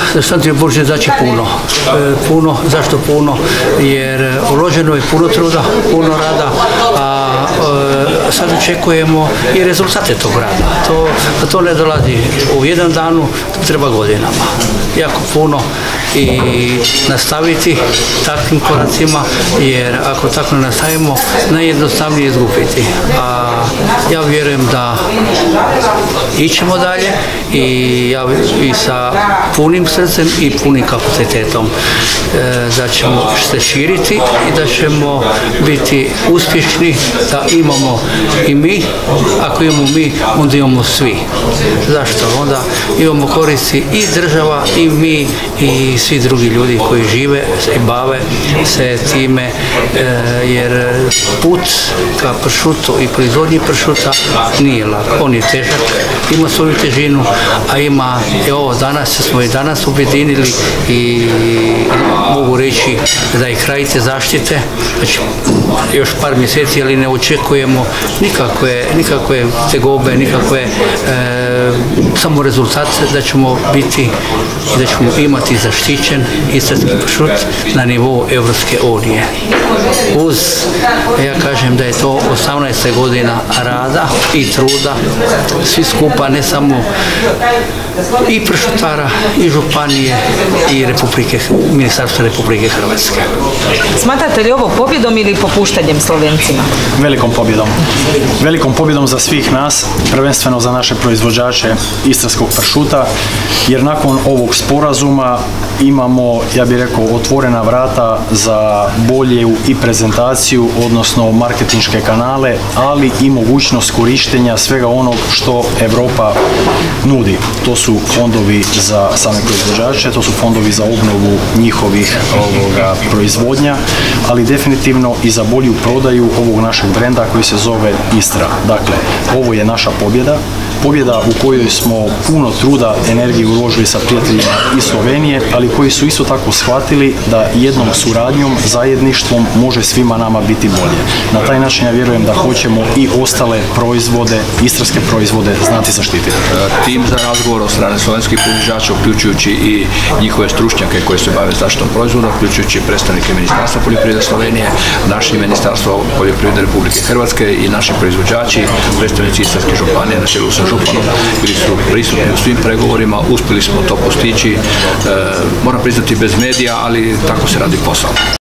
Santio Božić znači puno. Puno, zašto puno? Jer uloženo je puno truda, puno rada, a sad očekujemo i rezultate tog rada. To ne dolazi u jedan danu, to treba godinama. Jako puno i nastaviti takvim koracima, jer ako tako ne nastavimo, najjednostavnije izgubiti. A ja vjerujem da ićemo dalje i sa punim srcem i punim kapacitetom, da ćemo se širiti i da ćemo biti uspješni, da imamo i mi, ako imamo mi, onda imamo svi. Zašto? Onda imamo koristi i država i mi i svi drugi ljudi koji žive i bave se time, jer put ka pršutu i proizvodnji pršuta nije lak. On je težak, ima svoju težinu, a ima, evo danas smo i danas objedinili i mogu reći da je kraj te zaštite, znači još par mjeseci, ali ne očekujemo nikakve tegobe, nikakve, samo rezultat da ćemo biti i da ćemo imati zaštićen istarski pršut na nivou Evropske unije. Uz, ja kažem da je to 18. godina rada i truda, svi skupa, ne samo i pršutara, i županije, i Ministarstva Republike Hrvatske. Smatrate li ovo pobjedom ili popuštanjem Slovencima? Velikom pobjedom. Velikom pobjedom za svih nas, prvenstveno za naše proizvođače istarskog pršuta, jer nakon ovog sporazuma imamo, ja bih rekao, otvorena vrata za bolju i prezentaciju, odnosno marketinške kanale, ali i mogućnost korištenja svega onog što Europa nudi. To su fondovi za same proizvođače, to su fondovi za obnovu njihovih proizvodnja, ali definitivno i za bolju prodaju ovog našeg brenda koji se zove Istra. Dakle, ovo je naša pobjeda, pobjeda u kojoj smo puno truda, energije uložili sa prijateljima iz Slovenije, ali koji su isto tako shvatili da jednom suradnjom, zajedništvom može svima nama biti bolje. Na taj način ja vjerujem da hoćemo i ostale proizvode, istarske proizvode, znati zaštititi. Tim za razgovor od strane slovenskih proizvođača, uključujući i njihove stručnjake koji se bave zaštitom proizvoda, uključujući predstavnike Ministarstva poljoprivrede Slovenije, naše Ministarstvo poljoprivrede Republike Hrvatske i naši proizvođači, predstavnici istarske županije na čelu sa županom, bili su prisutni u svim pregovorima, uspjeli smo to postići, moram priznati bez medija, ali tako se radi posao.